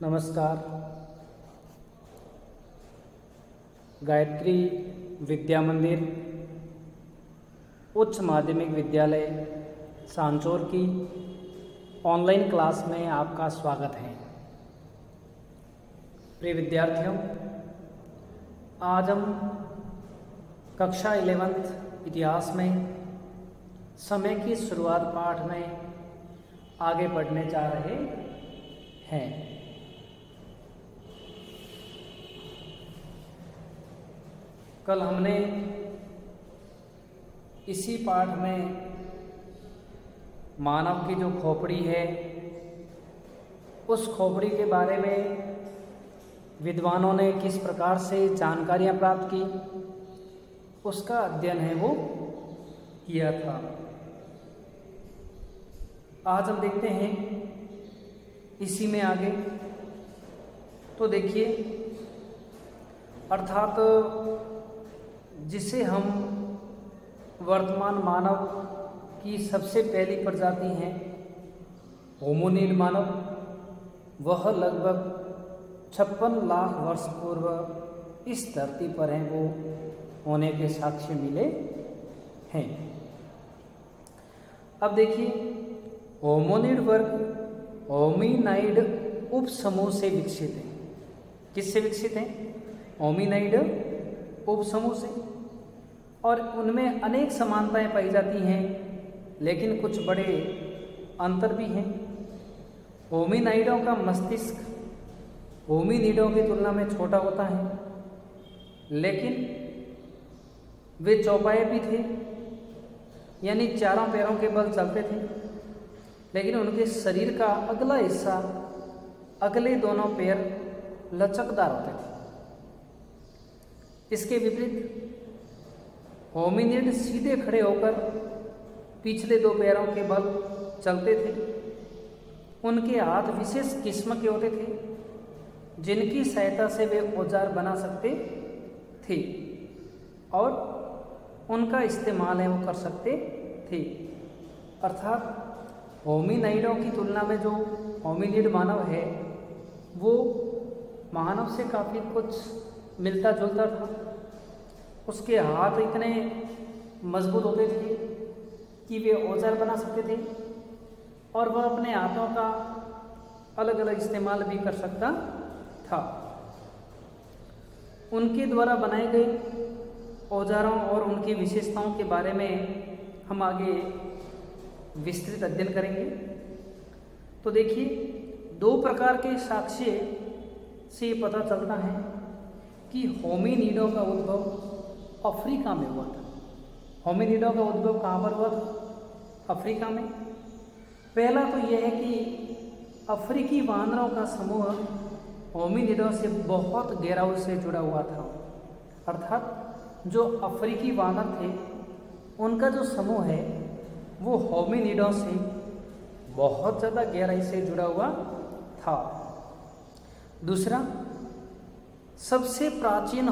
नमस्कार। गायत्री विद्या मंदिर उच्च माध्यमिक विद्यालय सांचौर की ऑनलाइन क्लास में आपका स्वागत है। प्रिय विद्यार्थियों, आज हम कक्षा 11th इतिहास में समय की शुरुआत पाठ में आगे बढ़ने जा रहे हैं। कल हमने इसी पाठ में मानव की जो खोपड़ी है उस खोपड़ी के बारे में विद्वानों ने किस प्रकार से जानकारियां प्राप्त की उसका अध्ययन है वो किया था। आज हम देखते हैं इसी में आगे। तो देखिए, अर्थात जिसे हम वर्तमान मानव की सबसे पहली प्रजाति हैं होमोनिड मानव, वह लगभग 56 लाख वर्ष पूर्व इस धरती पर हैं, वो होने के साक्ष्य मिले हैं। अब देखिए, होमोनिड वर्ग होमिनाइड उपसमूह से विकसित है। किससे विकसित है? होमिनाइड उपसमूह से। और उनमें अनेक समानताएं पाई जाती हैं, लेकिन कुछ बड़े अंतर भी हैं। होमिनाइडों का मस्तिष्क होमिनिडों की तुलना में छोटा होता है, लेकिन वे चौपाए भी थे, यानी चारों पैरों के बल चलते थे, लेकिन उनके शरीर का अगला हिस्सा, अगले दोनों पैर लचकदार होते थे। इसके विपरीत होमिनिड सीधे खड़े होकर पिछले दो पैरों के बल चलते थे। उनके हाथ विशेष किस्म के होते थे, जिनकी सहायता से वे औजार बना सकते थे और उनका इस्तेमाल है वो कर सकते थे। अर्थात होमिनाइडों की तुलना में जो होमिनिड मानव है वो मानव से काफ़ी कुछ मिलता जुलता था। उसके हाथ इतने मजबूत होते थे कि वे औजार बना सकते थे और वह अपने हाथों का अलग अलग इस्तेमाल भी कर सकता था। उनके द्वारा बनाए गए औजारों और उनकी विशेषताओं के बारे में हम आगे विस्तृत अध्ययन करेंगे। तो देखिए, दो प्रकार के साक्ष्य से पता चलता है कि होमिनिडों का उद्भव अफ्रीका में हुआ था। होमिनिडों का उद्भव कहाँ पर हुआ था? अफ्रीका में। पहला तो यह है कि अफ्रीकी वानरों का समूह होमिनिडों से बहुत गहराई से जुड़ा हुआ था। अर्थात जो अफ्रीकी वानर थे उनका जो समूह है वो होमिनिडों से बहुत ज़्यादा गहराई से जुड़ा हुआ था। दूसरा, सबसे प्राचीन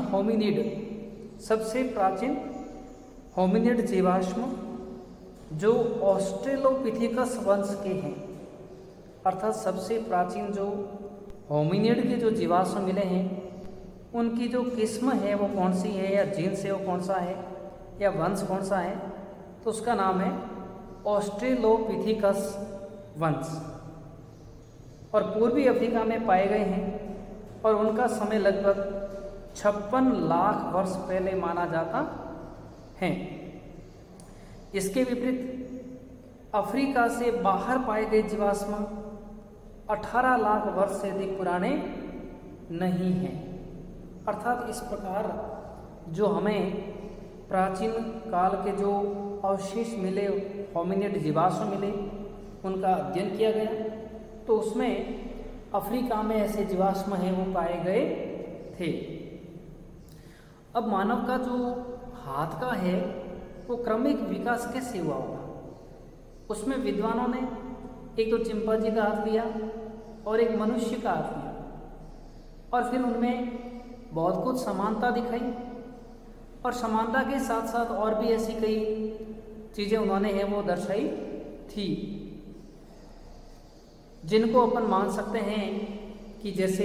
होमिनिड जीवाश्म जो ऑस्ट्रेलोपिथेकस वंश के हैं, अर्थात सबसे प्राचीन जो होमिनिड के जो जीवाश्म मिले हैं उनकी जो किस्म है वो कौन सी है, या जीन्स है वो कौन सा है, या वंश कौन सा है, तो उसका नाम है ऑस्ट्रेलोपिथेकस वंश। और पूर्वी अफ्रीका में पाए गए हैं और उनका समय लगभग 56 लाख वर्ष पहले माना जाता है। इसके विपरीत अफ्रीका से बाहर पाए गए जीवाश्म 18 लाख वर्ष से अधिक पुराने नहीं हैं। अर्थात इस प्रकार जो हमें प्राचीन काल के जो अवशेष मिले, होमिनिड जीवाश्म मिले, उनका अध्ययन किया गया, तो उसमें अफ्रीका में ऐसे जीवाश्म हैं वो पाए गए थे। अब मानव का जो हाथ का है वो क्रमिक विकास कैसे हुआ होगा? उसमें विद्वानों ने एक तो चिंपांजी का हाथ लिया और एक मनुष्य का हाथ लिया, और फिर उनमें बहुत कुछ समानता दिखाई, और समानता के साथ साथ और भी ऐसी कई चीज़ें उन्होंने है वो दर्शाई थी, जिनको अपन मान सकते हैं कि जैसे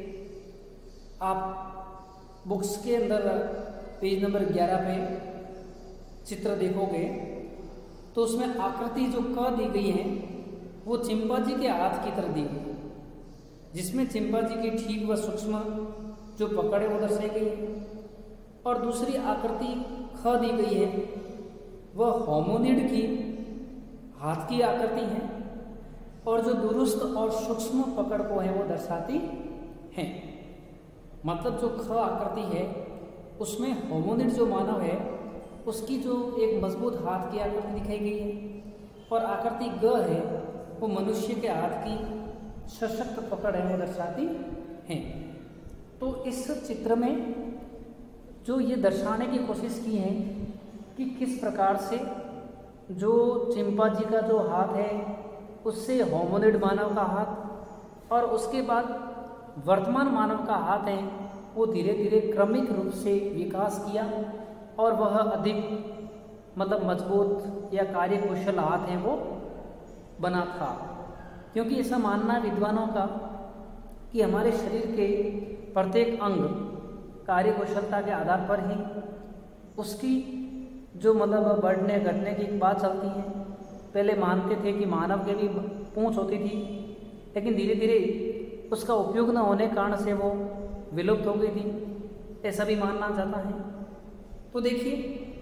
आप बुक्स के अंदर पेज नंबर 11 पे चित्र देखोगे तो उसमें आकृति जो क दी गई है वो चिंपांजी के हाथ की तरह दी गई है, जिसमें चिंपांजी की ठीक व सूक्ष्म जो पकड़ है वो दर्शाई गई है। और दूसरी आकृति ख दी गई है वह होमोनिड की हाथ की आकृति है और जो दुरुस्त और सूक्ष्म पकड़ को है वो दर्शाती है। मतलब जो ख आकृति है उसमें होमोनिड जो मानव है उसकी जो एक मजबूत हाथ की आकृति दिखाई गई है और आकृति ग है वो मनुष्य के हाथ की सशक्त पकड़ है वो दर्शाती है। तो इस चित्र में जो ये दर्शाने की कोशिश की है कि किस प्रकार से जो चिंपांजी का जो हाथ है उससे होमोनिड मानव का हाथ और उसके बाद वर्तमान मानव का हाथ है वो धीरे धीरे क्रमिक रूप से विकास किया और वह अधिक मतलब मजबूत या कार्यकुशल हाथ है वो बना था। क्योंकि ऐसा मानना विद्वानों का कि हमारे शरीर के प्रत्येक अंग कार्यकुशलता के आधार पर ही उसकी जो मतलब बढ़ने घटने की बात चलती है। पहले मानते थे कि मानव के भी पूंछ होती थी, लेकिन धीरे धीरे उसका उपयोग न होने के कारण से वो विलुप्त हो गई थी, ऐसा भी मानना जाता है। तो देखिए,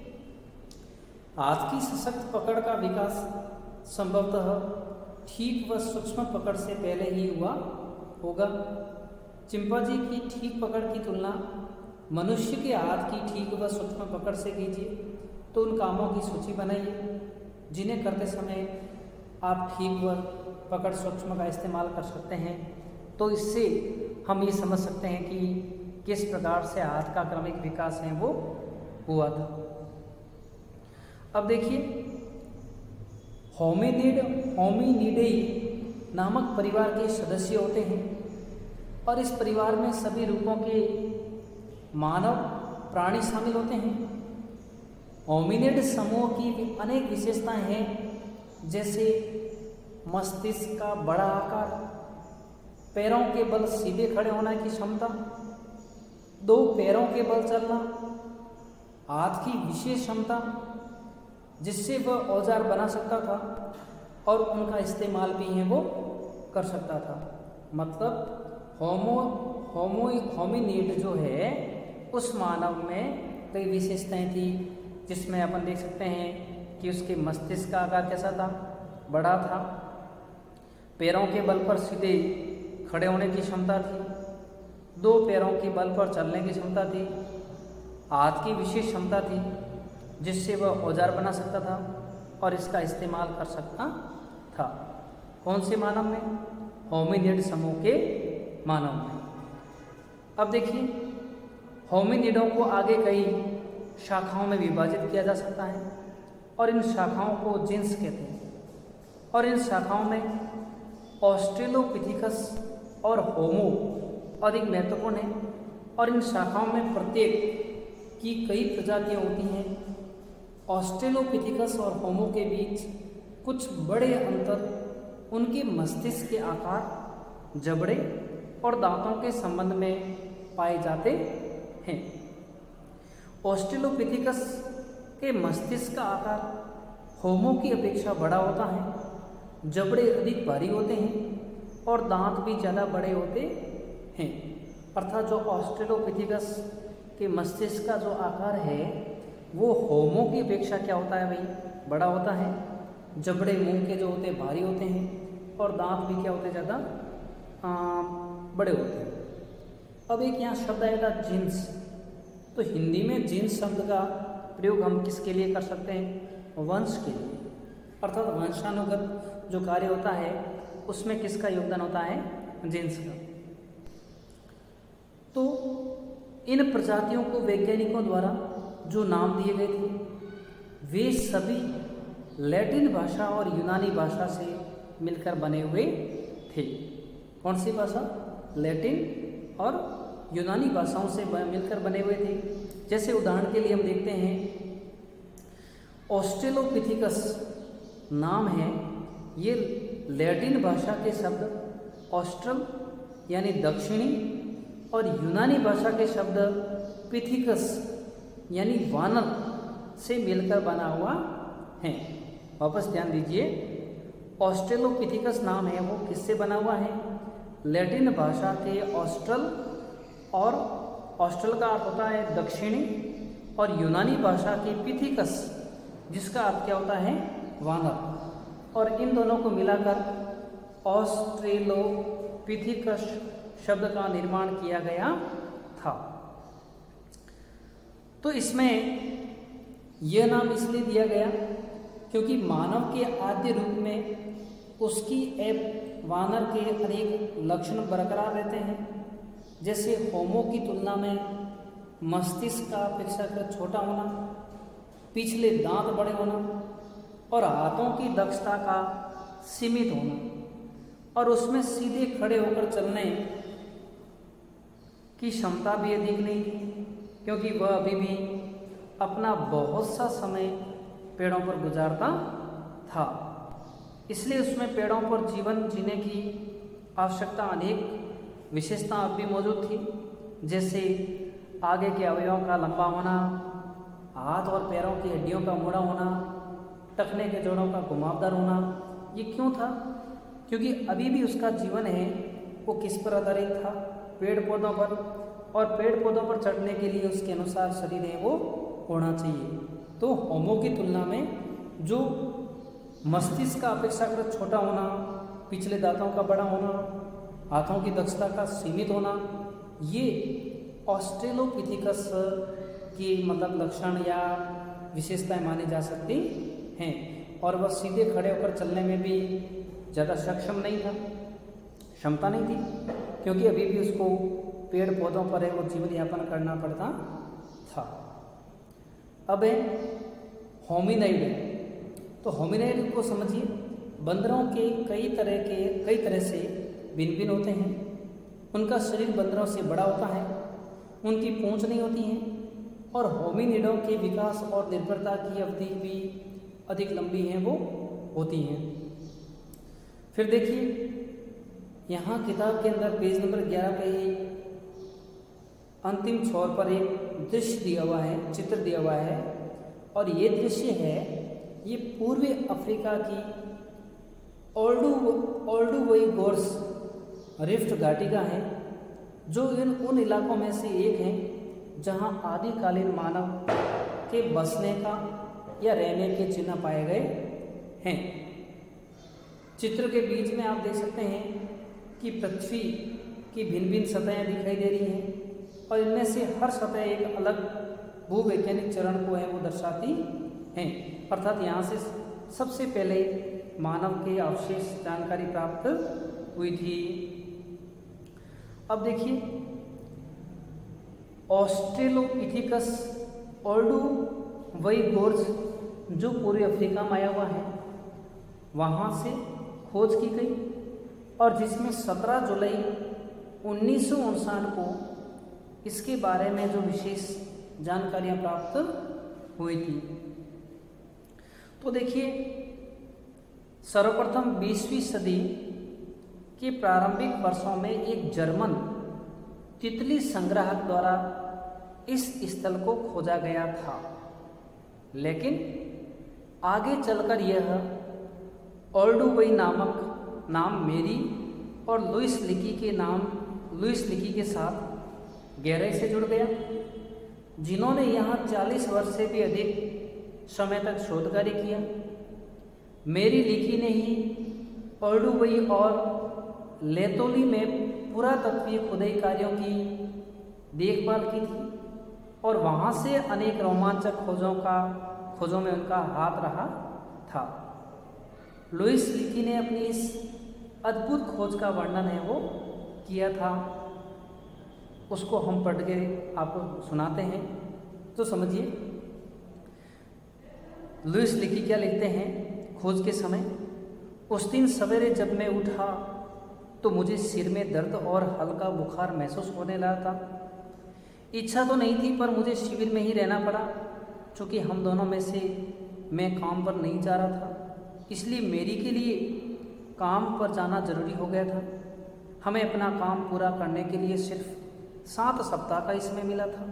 हाथ की सशक्त पकड़ का विकास संभवतः ठीक व सूक्ष्म पकड़ से पहले ही हुआ होगा। चिंपांजी की ठीक पकड़ की तुलना मनुष्य के हाथ की ठीक व सूक्ष्म पकड़ से कीजिए तो उन कामों की सूची बनाइए जिन्हें करते समय आप ठीक व पकड़ सूक्ष्म का इस्तेमाल कर सकते हैं। तो इससे हम ये समझ सकते हैं कि किस प्रकार से हाथ का क्रमिक विकास है वो हुआ था। अब देखिए, होमिनिडेई नामक परिवार के सदस्य होते हैं और इस परिवार में सभी रूपों के मानव प्राणी शामिल होते हैं। होमिनिड समूह की अनेक विशेषताएं हैं, जैसे मस्तिष्क का बड़ा आकार, पैरों के बल सीधे खड़े होने की क्षमता, 2 पैरों के बल चलना, हाथ की विशेष क्षमता जिससे वह औजार बना सकता था और उनका इस्तेमाल भी है वो कर सकता था। मतलब होमिनिड जो है उस मानव में कई विशेषताएं थी, जिसमें अपन देख सकते हैं कि उसके मस्तिष्क का आकार कैसा था, बड़ा था, पैरों के बल पर सीधे खड़े होने की क्षमता थी, 2 पैरों के बल पर चलने की क्षमता थी, हाथ की विशेष क्षमता थी जिससे वह औजार बना सकता था और इसका इस्तेमाल कर सकता था। कौन से मानव में? होमिनिड समूह के मानव में। अब देखिए, होमिनिडों को आगे कई शाखाओं में विभाजित किया जा सकता है और इन शाखाओं को जीन्स कहते हैं और इन शाखाओं में ऑस्ट्रेलोपिथिकस और होमो अधिक महत्वपूर्ण है और इन शाखाओं में प्रत्येक की कई प्रजातियां होती हैं। ऑस्ट्रेलोपिथिकस और होमो के बीच कुछ बड़े अंतर उनके मस्तिष्क के आकार, जबड़े और दांतों के संबंध में पाए जाते हैं। ऑस्ट्रेलोपिथिकस के मस्तिष्क का आकार होमो की अपेक्षा बड़ा होता है, जबड़े अधिक भारी होते हैं और दांत भी ज़्यादा बड़े होते हैं। अर्थात जो ऑस्ट्रेलोपिथिकस के मस्तिष्क का जो आकार है वो होमो की अपेक्षा क्या होता है भाई, बड़ा होता है, जबड़े मुंह के जो होते हैं भारी होते हैं और दांत भी क्या होते हैं, ज़्यादा बड़े होते हैं। अब एक यहाँ शब्द आएगा जीन्स। तो हिंदी में जीन्स शब्द का प्रयोग हम किसके लिए कर सकते हैं? वंश के लिए, अर्थात वंशानुगत जो कार्य होता है उसमें किसका योगदान होता है? जीन्स का। तो इन प्रजातियों को वैज्ञानिकों द्वारा जो नाम दिए गए थे वे सभी लैटिन भाषा और यूनानी भाषा से मिलकर बने हुए थे। कौन सी भाषा? लैटिन और यूनानी भाषाओं से मिलकर बने हुए थे। जैसे उदाहरण के लिए हम देखते हैं ऑस्ट्रेलोपिथिकस नाम है, ये लैटिन भाषा के शब्द ऑस्ट्रल यानी दक्षिणी और यूनानी भाषा के शब्द पिथिकस यानी वानर से मिलकर बना हुआ है। वापस ध्यान दीजिए, ऑस्ट्रेलोपिथिकस नाम है वो किससे बना हुआ है? लैटिन भाषा के ऑस्ट्रल, और ऑस्ट्रल का अर्थ होता है दक्षिणी, और यूनानी भाषा के पिथिकस जिसका अर्थ क्या होता है? वानर। और इन दोनों को मिलाकर ऑस्ट्रेलोपिथिकस शब्द का निर्माण किया गया था। तो इसमें यह नाम इसलिए दिया गया क्योंकि मानव के आद्य रूप में उसकी एप वानर के अनेक लक्षण बरकरार रहते हैं, जैसे होमो की तुलना में मस्तिष्क का अपेक्षाकृत छोटा होना, पिछले दांत बड़े होना और हाथों की दक्षता का सीमित होना, और उसमें सीधे खड़े होकर चलने की क्षमता भी अधिक नहीं थी क्योंकि वह अभी भी अपना बहुत सा समय पेड़ों पर गुजारता था। इसलिए उसमें पेड़ों पर जीवन जीने की आवश्यकता अनेक विशेषता अब भी मौजूद थी, जैसे आगे के अवयवों का लंबा होना, हाथ और पैरों की हड्डियों का मुड़ा होना, टखने के जोड़ों का घुमावदार होना। ये क्यों था? क्योंकि अभी भी उसका जीवन है वो किस पर आधारित था? पेड़ पौधों पर, और पेड़ पौधों पर चढ़ने के लिए उसके अनुसार शरीर है वो होना चाहिए। तो होमो की तुलना में जो मस्तिष्क का अपेक्षाकृत छोटा होना, पिछले दांतों का बड़ा होना, हाथों की दक्षता का सीमित होना, ये ऑस्ट्रेलोपिथिकस की मतलब लक्षण या विशेषताएं मानी जा सकती हैं। और वह सीधे खड़े होकर चलने में भी ज़्यादा सक्षम नहीं था, क्षमता नहीं थी, क्योंकि अभी भी उसको पेड़ पौधों पर है वो जीवन यापन करना पड़ता था। अब है होमिनाइड। तो होमिनाइड को समझिए, बंदरों के कई तरह से भिन्न भिन्न होते हैं। उनका शरीर बंदरों से बड़ा होता है, उनकी पूंछ नहीं होती है, और होमिनिडों के विकास और निर्भरता की अवधि भी अधिक लंबी है वो होती हैं। फिर देखिए यहाँ किताब के अंदर पेज नंबर 11 पे ही अंतिम छोर पर एक दृश्य दिया हुआ है, चित्र दिया हुआ है, और ये दृश्य है, ये पूर्वी अफ्रीका की ओल्डुवई गोर्स रिफ्ट घाटी का है, जो उन इलाकों में से एक है जहां आदिकालीन मानव के बसने का या रहने के चिन्ह पाए गए हैं। चित्र के बीच में आप देख सकते हैं कि पृथ्वी की भिन्न भिन्न सतहें दिखाई दे रही हैं, और इनमें से हर सतह एक अलग भूवैज्ञानिक चरण को है वो दर्शाती हैं। अर्थात यहाँ से सबसे पहले मानव के अवशेष जानकारी प्राप्त हुई थी। अब देखिए ऑस्ट्रेलोपिथिकस ओल्डुवई गोर्स जो पूर्वी अफ्रीका में आया हुआ है, वहाँ से खोज की गई, और जिसमें 17 जुलाई 1959 को इसके बारे में जो विशेष जानकारियां प्राप्त हुई थी। तो देखिए सर्वप्रथम 20वीं सदी के प्रारंभिक वर्षों में एक जर्मन तितली संग्राहक द्वारा इस स्थल को खोजा गया था, लेकिन आगे चलकर यह ओल्डुवई नामक नाम मेरी और लुइस लिकी के साथ गहराई से जुड़ गया, जिन्होंने यहाँ 40 वर्ष से भी अधिक समय तक शोध कार्य किया। मेरी लिकी ने ही ओल्डुवई और लेतोली में पुरातत्वीय खुदाई कार्यों की देखभाल की थी, और वहाँ से अनेक रोमांचक खोजों में उनका हाथ रहा था। लुइस लिकी ने अपनी इस अद्भुत खोज का वर्णन है वो किया था, उसको हम पढ़ के आपको सुनाते हैं तो समझिए। लुइस लिकी क्या लिखते हैं खोज के समय? उस दिन सवेरे जब मैं उठा तो मुझे सिर में दर्द और हल्का बुखार महसूस होने लगा था। इच्छा तो नहीं थी, पर मुझे शिविर में ही रहना पड़ा, चूँकि हम दोनों में से मैं काम पर नहीं जा रहा था, इसलिए मेरी के लिए काम पर जाना जरूरी हो गया था। हमें अपना काम पूरा करने के लिए सिर्फ 7 सप्ताह का इसमें मिला था।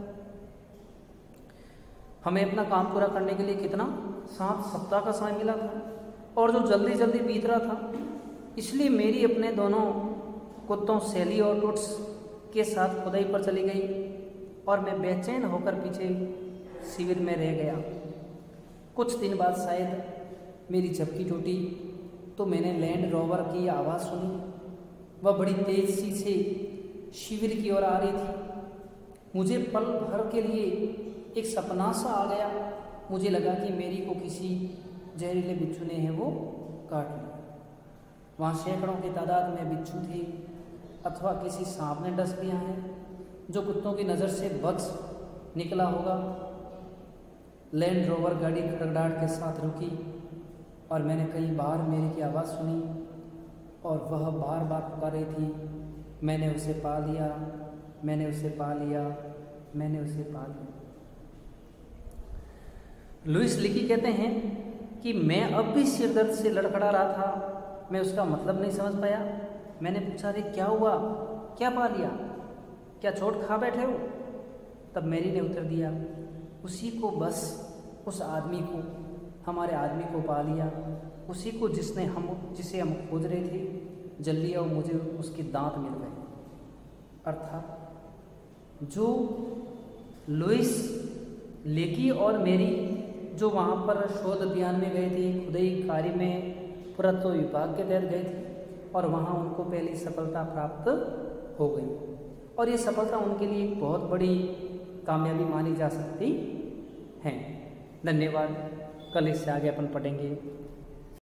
हमें अपना काम पूरा करने के लिए कितना 7 सप्ताह का समय मिला था, और जो जल्दी जल्दी बीत रहा था, इसलिए मेरी अपने दोनों कुत्तों सैली और टुट्स के साथ खुदाई पर चली गई और मैं बेचैन होकर पीछे शिविर में रह गया। कुछ दिन बाद शायद मेरी झपकी टूटी तो मैंने लैंड रोवर की आवाज़ सुनी। वह बड़ी तेज़ी से शिविर की ओर आ रही थी। मुझे पल भर के लिए एक सपना सा आ गया। मुझे लगा कि मेरी को किसी जहरीले बिच्छू ने है वो काट लिया। वहाँ सैकड़ों की तादाद में बिच्छू थे, अथवा किसी सांप ने डस लिया है जो कुत्तों की नज़र से बक्स निकला होगा। लैंड रोवर गाड़ी खड़खड़ाहट के साथ रुकी और मैंने कई बार मेरी की आवाज़ सुनी और वह बार बार पुकार रही थी, मैंने उसे पा लिया, मैंने उसे पा लिया, मैंने उसे पा लिया। लुइस लिकी कहते हैं कि मैं अब भी सिर दर्द से लड़खड़ा रहा था। मैं उसका मतलब नहीं समझ पाया। मैंने पूछा, अरे क्या हुआ, क्या पा लिया, क्या चोट खा बैठे हो? तब मेरी ने उत्तर दिया, उसी को, बस उस आदमी को, हमारे आदमी को पा लिया, उसी को जिसे हम खोज रहे थे। जल्दी आओ, मुझे उसके दांत मिल गए। अर्थात जो लुइस लेकी और मेरी जो वहाँ पर शोध अभियान में गए थे, खुदाई कार्य में पुरातत्व विभाग के तहत गए थे और वहाँ उनको पहली सफलता प्राप्त हो गई, और ये सफलता उनके लिए एक बहुत बड़ी कामयाबी मानी जा सकती है। धन्यवाद। कल इससे आगे अपन पढ़ेंगे।